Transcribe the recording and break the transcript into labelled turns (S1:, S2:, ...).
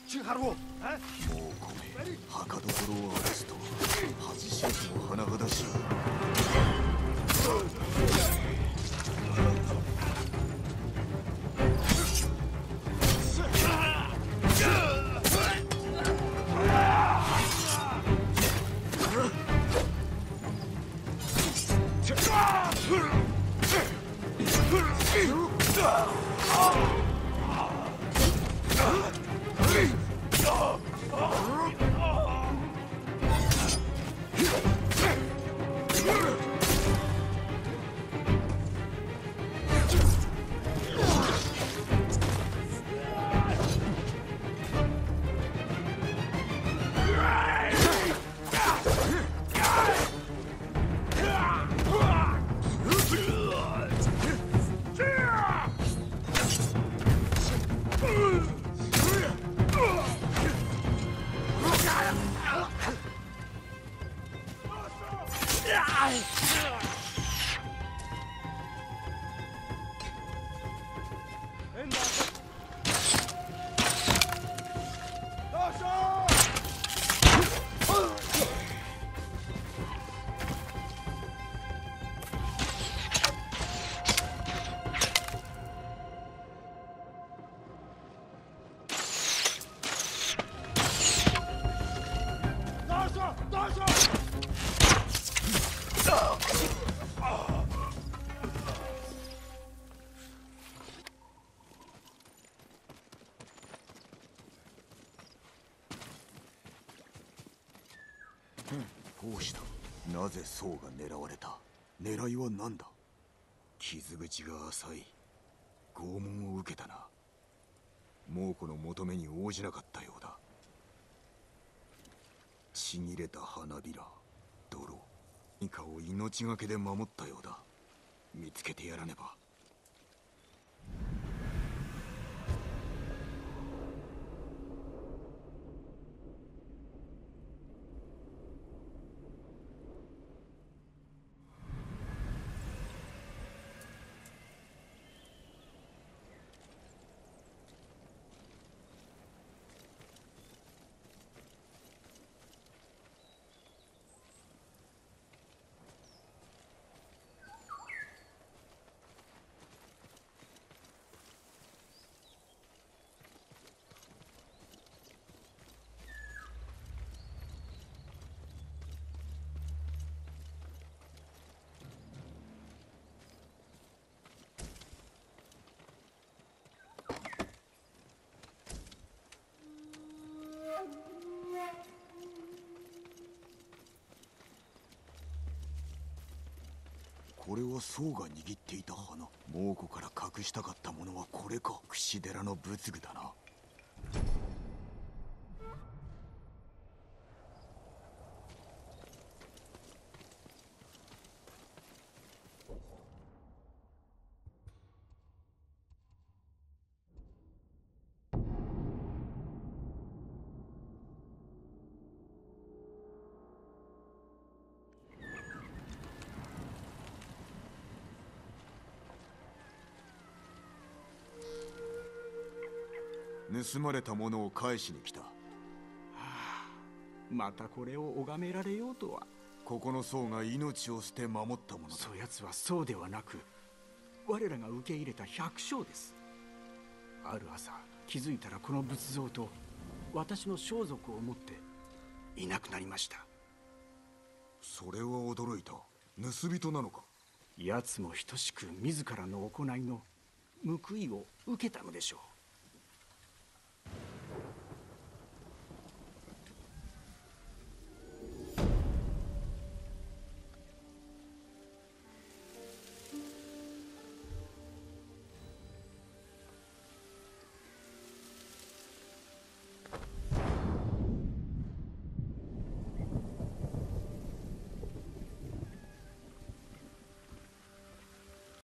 S1: もうこれ墓所を荒らすと恥知らずも甚だしい。どうした？なぜ宋が狙われた？狙いは何だ？傷口が浅い。拷問を受けたな。猛虎の求めに応じなかったようだ。ちぎれた花びら、泥、何かを命がけで守ったようだ。見つけてやらねば。これは宋が握っていた花。猛虎から隠したかったものはこれか。櫛寺の仏具だな。盗まれたものを返しに来た。は
S2: あ、またこれを拝められようとは。
S1: ここの僧が命を捨て守ったものだ。
S2: そやつはそうではなく、我らが受け入れた百姓です。ある朝気づいたらこの仏像と私の装束を持っていなくなりました。
S1: それは驚いた。盗人なのか？
S2: 奴も等しく自らの行いの報いを受けたのでしょう。